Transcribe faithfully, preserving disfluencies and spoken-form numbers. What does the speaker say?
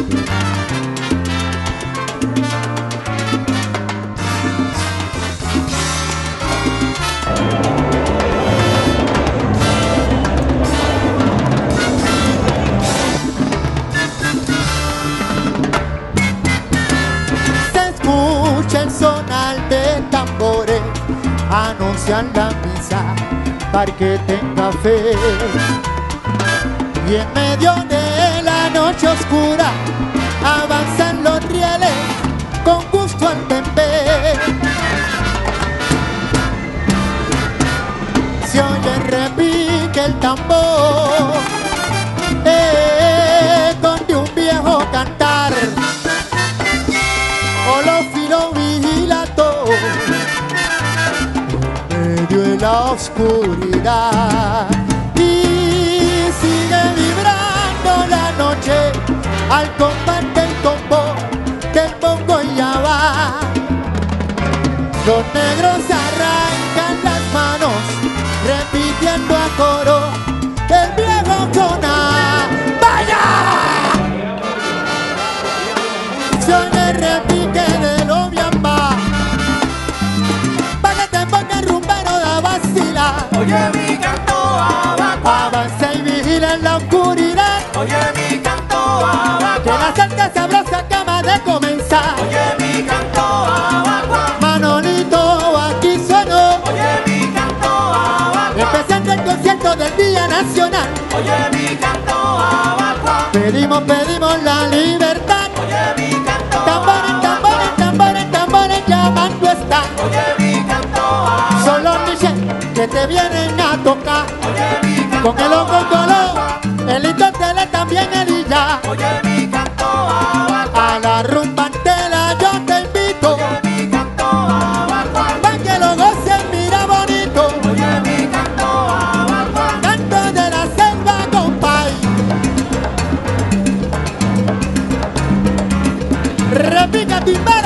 El sonar de tambores anuncian la misa para que tenga fe. Y en medio de la noche oscura avanzan los rieles con gusto al bebé. Se oye el repique el tambor, eco de un viejo cantar. O los filos vigilatos en medio de la oscuridad, y sigue vibrando la noche al compás del combo del bongo y ya va. Los negros arrancan las manos repitiendo a coro el viejo sonar. ¡Vaya! Se oye el repique de los biambas, para que te ponga el rumbero de vacilar. Oye mi canto abacua, Avanza y vigila en la oscuridad. oye mi canto abacua, Que la salsa sabrosa acaba de comenzar. oye mi canto abacua, Manolito aquí sonó, oye mi canto abacua, empezando el concierto del Día Nacional. oye mi canto abacua, Pedimos, pedimos la libertad. oye mi canto Tambores, tambores, tambores, tambores llamando está. oye mi canto abacua, Son los niches que te vienen a tocar. oye mi canto Con el ojo color, el Itotele también el ya. oye mi canto abacua, A la rumba entera yo te invito, oye mi canto abacua, pa' que lo gocen, mira bonito. oye mi canto abacua, Canto de la selva, compay. Repica, timba.